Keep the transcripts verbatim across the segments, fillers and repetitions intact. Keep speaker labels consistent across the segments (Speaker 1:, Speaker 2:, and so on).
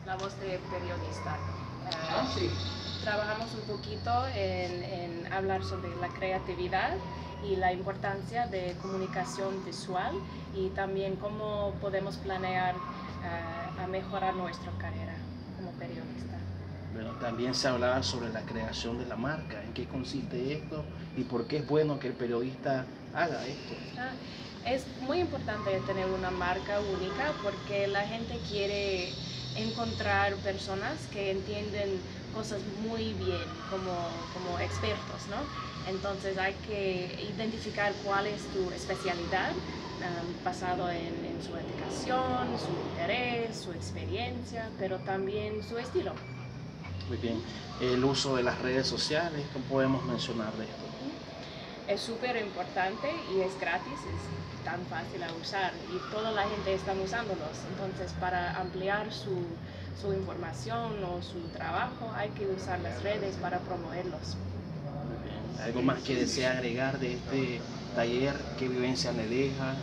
Speaker 1: La Voz de Periodista. Uh,
Speaker 2: ah, sí.
Speaker 1: Trabajamos un poquito en, en hablar sobre la creatividad y la importancia de comunicación visual y también cómo podemos planear uh, a mejorar nuestra carrera como periodista.
Speaker 2: Bueno, también se hablaba sobre la creación de la marca, en qué consiste esto y por qué es bueno que el periodista haga esto.
Speaker 1: Ah, es muy importante tener una marca única porque la gente quiere encontrar personas que entienden cosas muy bien como, como expertos, ¿no? Entonces hay que identificar cuál es tu especialidad um, basado en, en su educación, su interés, su experiencia, pero también su estilo.
Speaker 2: Muy bien. El uso de las redes sociales, ¿cómo podemos mencionar de esto?
Speaker 1: Es súper importante y es gratis, es tan fácil a usar y toda la gente está usándolos. Entonces, para ampliar su, su información o su trabajo, hay que usar las redes para promoverlos.
Speaker 2: Muy bien. ¿Algo más que desea agregar de este taller? ¿Qué vivencia le deja?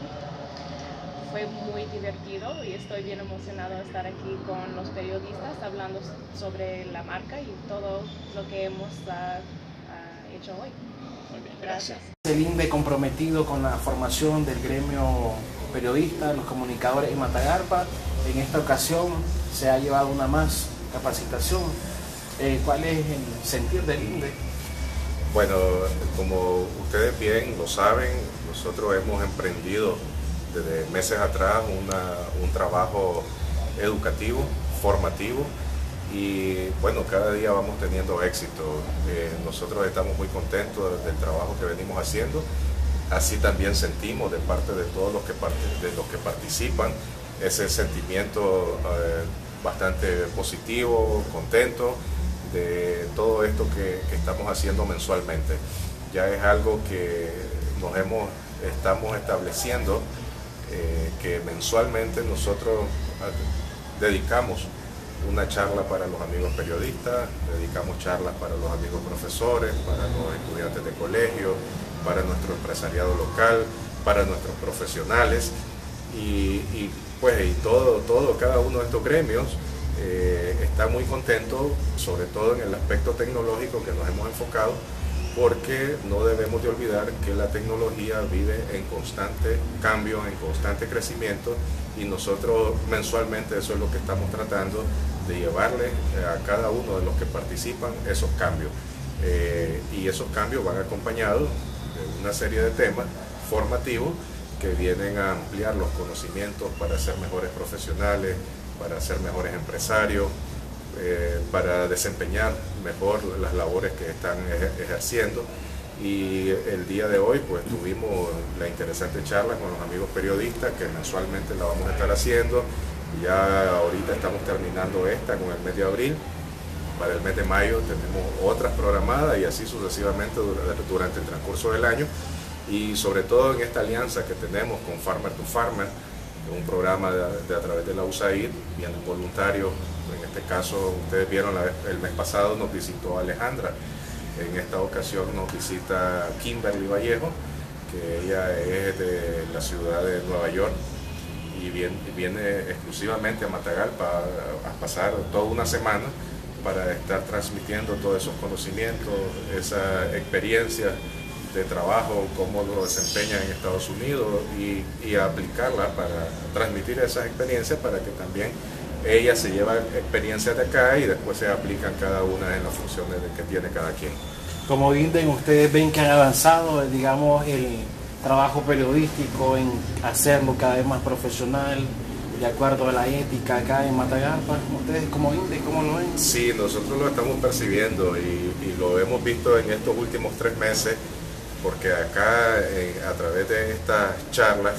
Speaker 1: Fue muy divertido y estoy bien emocionado de estar aquí con los periodistas hablando sobre la marca y todo lo que hemos uh, uh, hecho hoy.
Speaker 2: Muy bien,
Speaker 1: gracias.
Speaker 2: El INDE comprometido con la formación del gremio periodista, los comunicadores en Matagalpa. En esta ocasión se ha llevado una más capacitación. Eh, ¿Cuál es el sentir del INDE?
Speaker 3: Bueno, como ustedes bien lo saben, nosotros hemos emprendido desde meses atrás una, un trabajo educativo, formativo, y bueno, cada día vamos teniendo éxito. Eh, nosotros estamos muy contentos del trabajo que venimos haciendo. Así también sentimos de parte de todos los que, de los que participan ese sentimiento eh, bastante positivo, contento de todo esto que, que estamos haciendo mensualmente. Ya es algo que nos hemos, estamos estableciendo, eh, que mensualmente nosotros dedicamos una charla para los amigos periodistas, dedicamos charlas para los amigos profesores, para los estudiantes de colegio, para nuestro empresariado local, para nuestros profesionales y, y pues y todo, todo, cada uno de estos gremios eh, está muy contento, sobre todo en el aspecto tecnológico que nos hemos enfocado, porque no debemos de olvidar que la tecnología vive en constante cambio, en constante crecimiento, y nosotros mensualmente eso es lo que estamos tratando de llevarle a cada uno de los que participan esos cambios. Eh, y esos cambios van acompañados de una serie de temas formativos que vienen a ampliar los conocimientos para ser mejores profesionales, para ser mejores empresarios, eh, para desempeñar mejor las labores que están ejerciendo. Y el día de hoy pues tuvimos la interesante charla con los amigos periodistas que mensualmente la vamos a estar haciendo. Ya ahorita estamos terminando esta con el mes de abril. Para el mes de mayo tenemos otras programadas y así sucesivamente durante el transcurso del año. Y sobre todo en esta alianza que tenemos con Farmer to Farmer, un programa de, de a través de la U S A I D, vienen voluntarios. En este caso, ustedes vieron la, el mes pasado nos visitó Alejandra. En esta ocasión nos visita Kimberly Vallejo, que ella es de la ciudad de Nueva York y viene, viene exclusivamente a Matagalpa a, a pasar toda una semana para estar transmitiendo todos esos conocimientos, esa experiencia de trabajo, cómo lo desempeñan en Estados Unidos y, y aplicarla para transmitir esas experiencias para que también ella se lleva experiencias de acá y después se aplican cada una en las funciones que tiene cada quien.
Speaker 2: Como INDE, ustedes ven que han avanzado, digamos, el trabajo periodístico en hacerlo cada vez más profesional, de acuerdo a la ética acá en Matagalpa. ¿Ustedes como INDE, cómo lo ven?
Speaker 3: Sí, nosotros lo estamos percibiendo y, y lo hemos visto en estos últimos tres meses, porque acá eh, a través de estas charlas,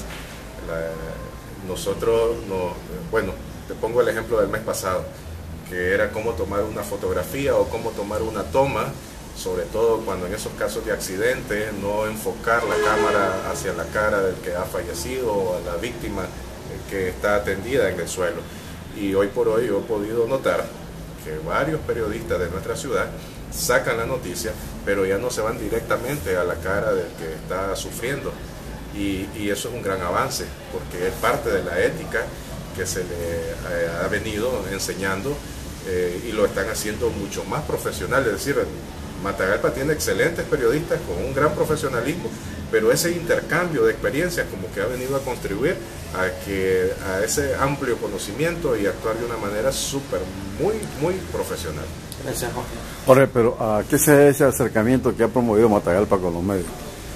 Speaker 3: la, nosotros, nos, bueno, te pongo el ejemplo del mes pasado, que era cómo tomar una fotografía o cómo tomar una toma, sobre todo cuando en esos casos de accidente, no enfocar la cámara hacia la cara del que ha fallecido o a la víctima que está atendida en el suelo. Y hoy por hoy yo he podido notar que varios periodistas de nuestra ciudad sacan la noticia, pero ya no se van directamente a la cara del que está sufriendo. Y, y eso es un gran avance, porque es parte de la ética que se le eh, ha venido enseñando eh, y lo están haciendo mucho más profesional. Es decir, Matagalpa tiene excelentes periodistas con un gran profesionalismo, pero ese intercambio de experiencias como que ha venido a contribuir a, que, a ese amplio conocimiento y actuar de una manera súper, muy, muy profesional.
Speaker 2: Gracias, Jorge.
Speaker 4: Jorge, pero ¿a qué se debe ese acercamiento que ha promovido Matagalpa con los medios?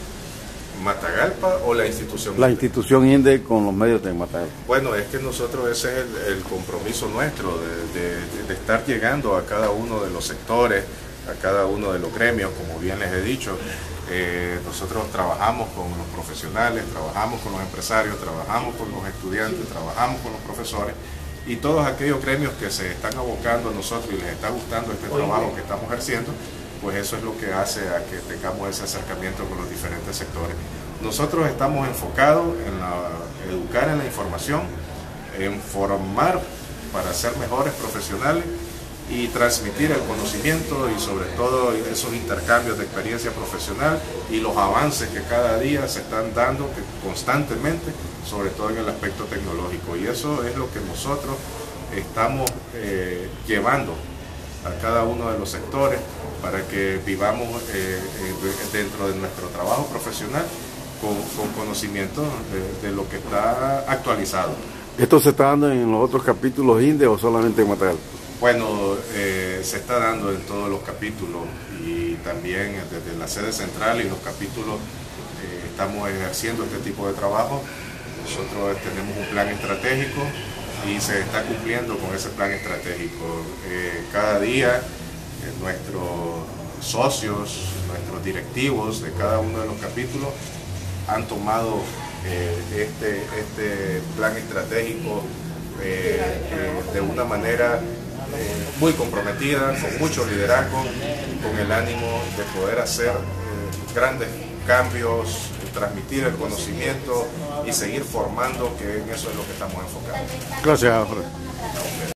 Speaker 3: ¿Matagalpa o la institución?
Speaker 4: La institución INDE con los medios de Matagalpa.
Speaker 3: Bueno, es que nosotros ese es el, el compromiso nuestro de, de, de estar llegando a cada uno de los sectores, a cada uno de los gremios, como bien les he dicho. Eh, nosotros trabajamos con los profesionales, trabajamos con los empresarios, trabajamos con los estudiantes, trabajamos con los profesores y todos aquellos gremios que se están abocando a nosotros y les está gustando este trabajo que estamos ejerciendo, pues eso es lo que hace a que tengamos ese acercamiento con los diferentes sectores. Nosotros estamos enfocados en la, educar en la información, en formar para ser mejores profesionales y transmitir el conocimiento y sobre todo esos intercambios de experiencia profesional y los avances que cada día se están dando que constantemente, sobre todo en el aspecto tecnológico. Y eso es lo que nosotros estamos eh, llevando a cada uno de los sectores para que vivamos eh, dentro de nuestro trabajo profesional con, con conocimiento de, de lo que está actualizado.
Speaker 4: ¿Esto se está dando en los otros capítulos INDE o solamente en Matagalpa?
Speaker 3: Bueno, eh, se está dando en todos los capítulos y también desde la sede central y los capítulos eh, estamos ejerciendo este tipo de trabajo. Nosotros tenemos un plan estratégico y se está cumpliendo con ese plan estratégico. Eh, cada día eh, nuestros socios, nuestros directivos de cada uno de los capítulos han tomado eh, este, este plan estratégico eh, eh, de una manera Eh, muy comprometida, con mucho liderazgo, con el ánimo de poder hacer eh, grandes cambios, transmitir el conocimiento y seguir formando, que en eso es lo que estamos enfocados.
Speaker 4: Gracias, Jorge.